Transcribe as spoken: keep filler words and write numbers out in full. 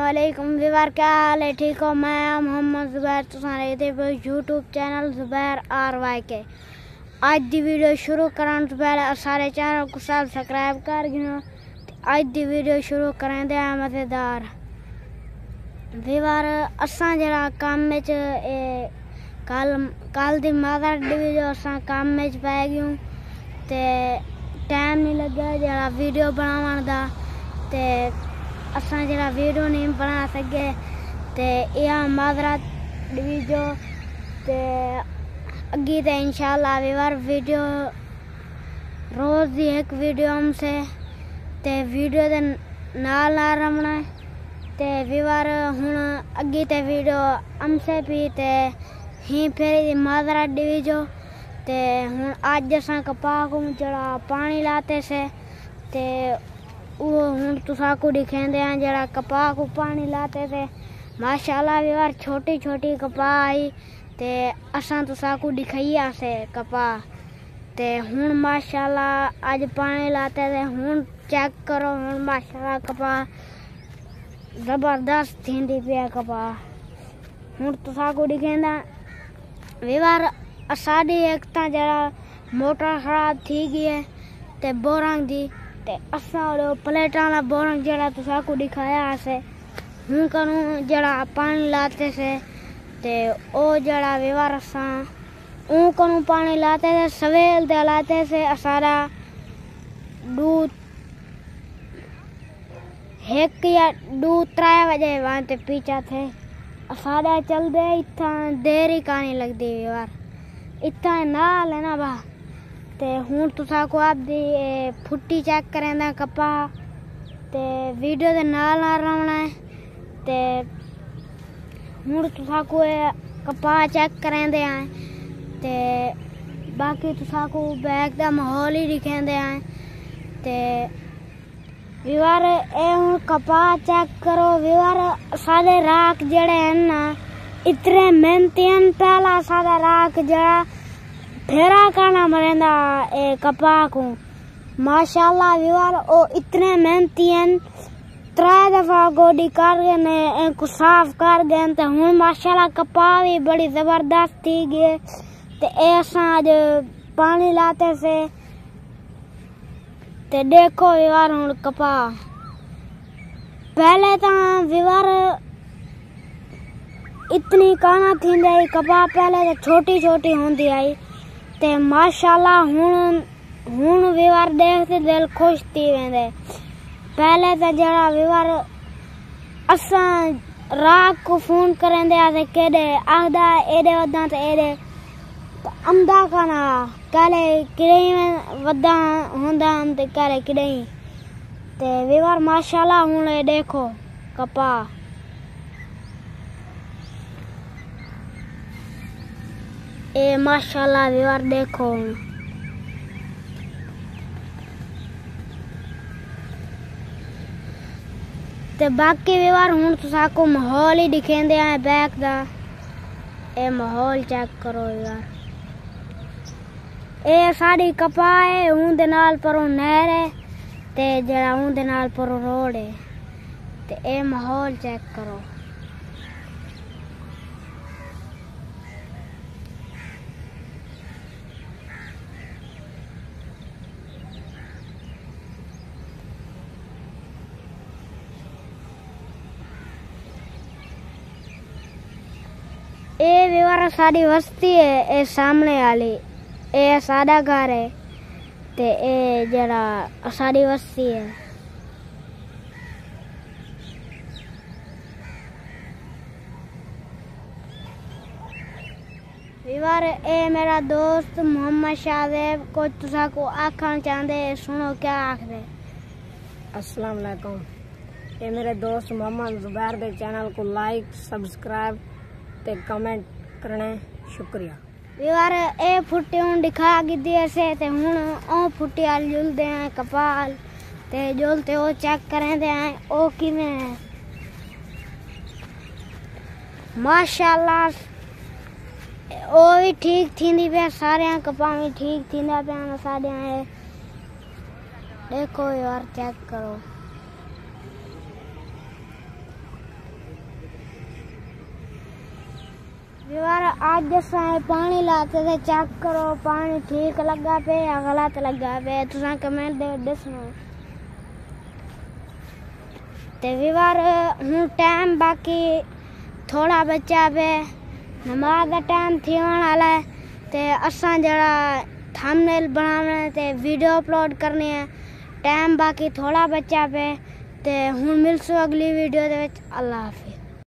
वालेकुम विवार, क्या हाल है? ठीक हो? मैं मोहम्मद जुबैर, तुसारे दे YouTube channel Zubair R Y K. आज दी वीडियो शुरू कराने से पहले सारे चैनल को सब्सक्राइब कर गिनो। आज दी वीडियो शुरू करें दे मज़ेदार विवार। असां जरा काम में कल कल दी मदर डे जो असां काम में पै गयूं ते टाइम नहीं लग्या जरा वीडियो बनावन दा ते असां जरा वीडियो नहीं बना सके ते यह माजरत डिवीजो ते अगी ते इंशाल्लाह विवार वीडियो रोज़ दी एक वीडियो हमसे ते वीडियो दे नाल नाल रमना ते विवार हुण अगी ते वीडियो हमसे भी ते ही फिर माजरत डिवीजो ते हुण अज असां कपाह को जरा पानी लाते से ते वो हुण तुसा को दिखेंदे हैं जरा कपाह को पानी लाते थे। माशाल्लाह विवार छोटी छोटी कपाह आई ते असां तुसा को दिखाइया से कपाह ते हुण माशाल्लाह आज पानी लाते थे। हुण चेक करो हुण माशाल्लाह कपाह जबरदस्त थींदी पिया कपाह। हुण तुसा को दिखेंदा विवार साडी एक ता जरा मोटर खराब थी गई है ते बोरंग दी ते असां वो प्लेटा वाला बोरंग जरा तुसा को दिखाया से हूँ करूँ जरा पानी लाते से ते ओ जरा विवार असां ऊ करूँ पानी लाते थे सवेल दे लाते से असारा दूध एक या दो त्रै बजे वहाँ ते पीछा थे असारा चल दे इतना देरी कहानी लगती विवार इतना ना लेना बा ते हूँ तुसा को आप दी फुट्टी चेक करें दा कपाह ते वीडियो दे नाल नाल रवना है ते हूँ तुसा को कपाह चेक करें दे आए ते बाकी तुसा को बैग दा माहौल ही दिखें दे आए ते विवार ए हूँ कपाह चेक करो विवार सारे राख जड़े हैं ना इतने मेहनती हैं। पहला सादा राख जड़ा फेरा करना मरेंदा ए कपाह को माशाल्लाह विवार ओ इतने मेहनती हैं। त्रै दफा गोडी कर गए ने इनको साफ कर गए ते हुण माशाल्लाह कपाह भी बड़ी जबरदस्त थी गई ते ए असां आज पानी लाते से ते देखो विवार हुण कपाह पहले तो विवार इतनी काना थी आई कपाह पहले तो छोटी छोटी होंदी आई ते माशाल्लाह हुण हुण विवार देखते दिल खुश थी वेंदे। पहले तो जरा विवार असां राख को फोन करेंदे आते केडे आखदा एडे वदा ते एडे अंदा काना काले किड़ई में वदा होंदा हम ते काले किड़ई ते विवार माशाल्लाह हुण देखो कपाह ए माशाल्लाह विवार देखो ते बाकी विवार हुण तुसा को माहौल ही दिखेंदे आए बैक दा ए माहौल चेक करो विवार ए साड़ी कपाह है हूं दे नाल परों नहर है ते जरा हूं दे नाल परों रोड है ते ए माहौल चेक करो। ए विवार साड़ी बस्ती है ए सामने वाली ए सादा घर है ते ए जरा साड़ी बस्ती है। विवार ए मेरा दोस्त मोहम्मद शाहजेब को तुसा को आखना चाहते सुनो क्या आखदे। अस्सलाम वालेकुम। ये मेरे दोस्त मोहम्मद जुबैर दे चैनल को लाइक सब्सक्राइब ते कमेंट करने शुक्रिया। विवार ए फुट्टी हुण दिखा गिद्दी ऐसे ते हुण ओ फुट्टी आल जुलदे हैं कपाल ते जुलते ओ चेक करें दे हैं ओ किवें है माशाल्लाह ओ भी ठीक थींदी पे सारे कपाह भी ठीक थींदा पे सारे देखो यार चेक करो यार आज जैसा पानी लाते थे चेक करो पानी ठीक लगा पे या गलत लगा पे तुसा कमेंट दे दसना ते विवार हूँ टाइम बाकी थोड़ा बचा पे नमाज का टाइम थी वाला है ते असा जरा थंबनेल बनाने ते वीडियो अपलोड करनी है टाइम बाकी थोड़ा बचा पे ते हूँ मिलसू अगली वीडियो दे विच अल्लाह हाफिज़।